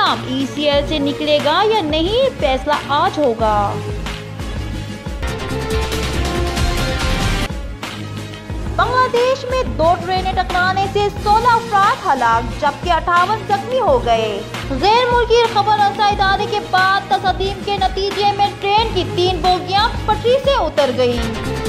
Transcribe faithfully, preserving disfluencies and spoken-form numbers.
निज़ाम ई C L से निकलेगा या नहीं, फैसला आज होगा। बांग्लादेश में दो ट्रेनें टकराने से सोलह अफराद हलाक जबकि अट्ठावन जख्मी हो गए। गैर मुल्की खबर रसा इदारे के बाद तस्दीम के नतीजे में ट्रेन की तीन बोगियां पटरी से उतर गईं।